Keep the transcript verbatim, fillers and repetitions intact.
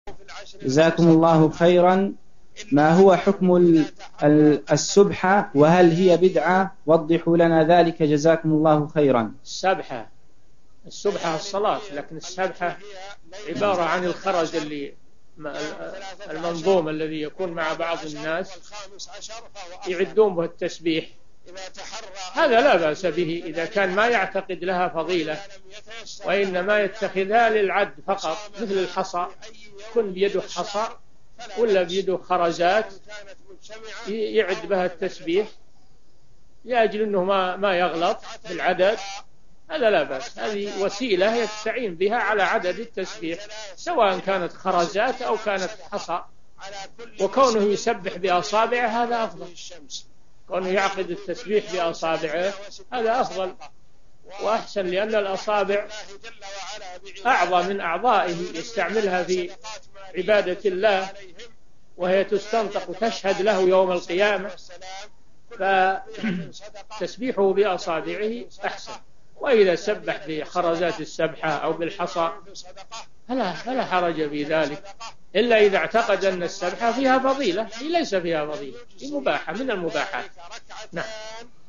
جزاكم الله خيرا. ما هو حكم السبحة وهل هي بدعة؟ وضحوا لنا ذلك جزاكم الله خيرا. السبحة السبحة الصلاة، لكن السبحة عبارة عن الخرز اللي المنظوم الذي يكون مع بعض الناس يعدون به التسبيح، هذا لا بأس به إذا كان ما يعتقد لها فضيلة وإنما يتخذها للعد فقط، مثل الحصى، كن بيده حصى ولا بيده خرزات يعد بها التسبيح لأجل أنه ما ما يغلط بالعدد، هذا لا بأس. هذه وسيلة يستعين بها على عدد التسبيح، سواء كانت خرزات أو كانت حصى، وكونه يسبح بأصابعه هذا أفضل، كونه يعقد التسبيح بأصابعه هذا أفضل وأحسن، لأن الأصابع أعظم من أعضائه يستعملها في عبادة الله، وهي تستنطق وتشهد له يوم القيامة، فتسبيحه بأصابعه أحسن. وإذا سبح بخرزات السبحة أو بالحصى فلا, فلا حرج في ذلك، إلا إذا اعتقد أن السبحة فيها فضيلة، هي ليس فيها فضيلة، هي مباحة من المباحات. نعم.